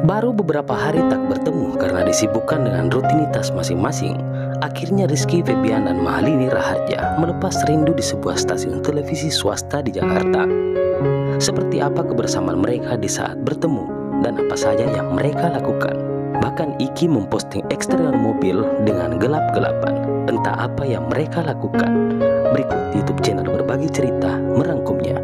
Baru beberapa hari tak bertemu karena disibukkan dengan rutinitas masing-masing, akhirnya Rizky Febian dan Mahalini Raharja melepas rindu di sebuah stasiun televisi swasta di Jakarta. Seperti apa kebersamaan mereka di saat bertemu dan apa saja yang mereka lakukan. Bahkan Iki memposting eksterior mobil dengan gelap-gelapan. Entah apa yang mereka lakukan. Berikut YouTube channel Berbagi Cerita merangkumnya.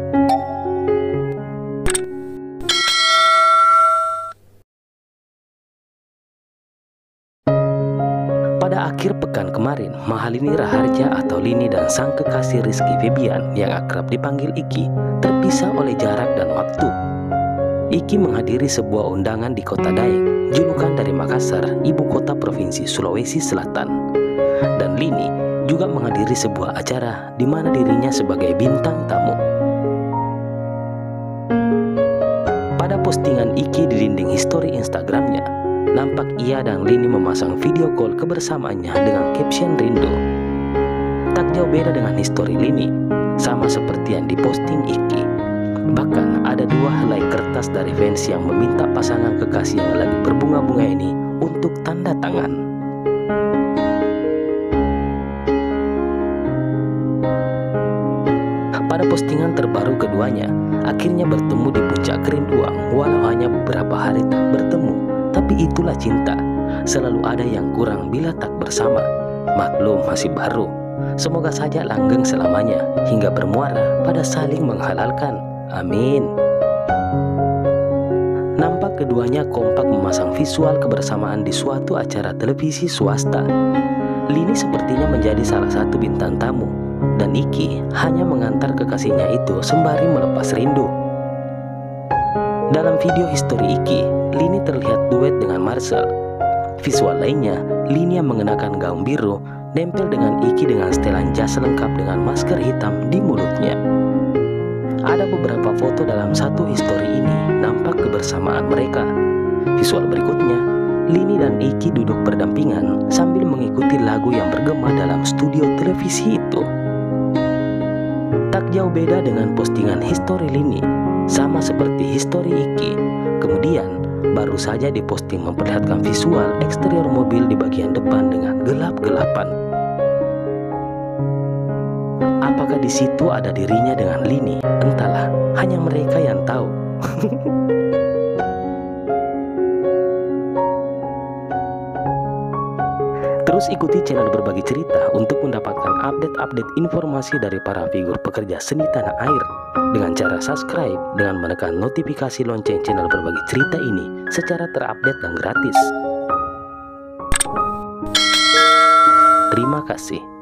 Pada akhir pekan kemarin, Mahalini Raharja atau Lini dan sang kekasih Rizky Febian yang akrab dipanggil Iki terpisah oleh jarak dan waktu. Iki menghadiri sebuah undangan di Kota Daeng, julukan dari Makassar, ibu kota provinsi Sulawesi Selatan. Dan Lini juga menghadiri sebuah acara di mana dirinya sebagai bintang tamu. Pada postingan Iki di dinding histori Instagramnya, nampak ia dan Lini memasang video call kebersamaannya dengan caption rindu. Tak jauh beda dengan histori Lini, sama seperti yang diposting Iki. Bahkan ada 2 helai kertas dari fans yang meminta pasangan kekasih yang lagi berbunga-bunga ini untuk tanda tangan. Pada postingan terbaru keduanya, akhirnya bertemu di puncak kerinduan walau hanya beberapa hari tak bertemu. Tapi itulah cinta, selalu ada yang kurang bila tak bersama. Maklum masih baru, semoga saja langgeng selamanya hingga bermuara pada saling menghalalkan. Amin. Nampak keduanya kompak memasang visual kebersamaan di suatu acara televisi swasta. Lini sepertinya menjadi salah satu bintang tamu, dan Iki hanya mengantar kekasihnya itu sembari melepas rindu. Dalam video histori Iki, Lini terlihat duet dengan Marcel. Visual lainnya, Lini yang mengenakan gaun biru nempel dengan Iki dengan setelan jas lengkap dengan masker hitam di mulutnya. Ada beberapa foto dalam satu histori ini nampak kebersamaan mereka. Visual berikutnya, Lini dan Iki duduk berdampingan sambil mengikuti lagu yang bergema dalam studio televisi itu. Tak jauh beda dengan postingan histori Lini, sama seperti histori Iki. Kemudian baru saja diposting memperlihatkan visual eksterior mobil di bagian depan dengan gelap-gelapan. Apakah di situ ada dirinya dengan Lini? Entahlah, hanya mereka yang tahu. Terus ikuti channel Berbagi Cerita untuk mendapatkan update-update informasi dari para figur pekerja seni tanah air dengan cara subscribe dengan menekan notifikasi lonceng channel Berbagi Cerita ini secara terupdate dan gratis. Terima kasih.